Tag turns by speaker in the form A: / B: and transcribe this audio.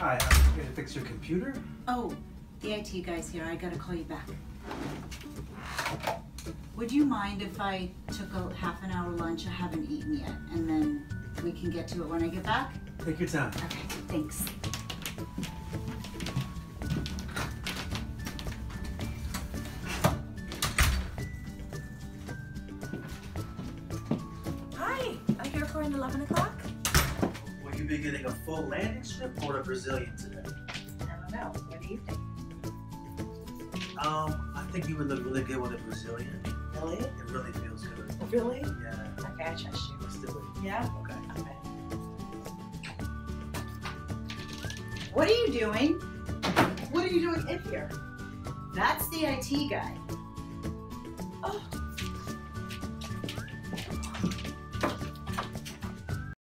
A: Hi, I'm here to fix your computer.
B: Oh, the IT guy's here. I gotta call you back. Would you mind if I took a half an hour lunch? I haven't eaten yet, and then we can get to it when I get back?
A: Take your time.
B: Okay, thanks.
C: Hi, I'm here for an 11 o'clock.
A: Will you be getting a full landing strip or a Brazilian today?
C: I don't know. What do you think?
A: I think you would look really good with a Brazilian.
C: Really?
A: It really feels good.
C: Really?
A: Yeah.
C: Okay, I trust you.
A: Let's do it.
C: Yeah?
A: Okay.
C: Okay.
B: What are you doing?
C: What are you doing in here?
B: That's the IT guy.